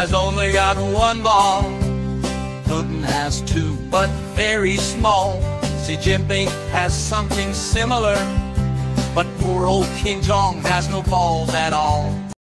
has only got one ball. Putin has two, but very small. See, Jinping has something similar, but poor old King Jong has no balls at all.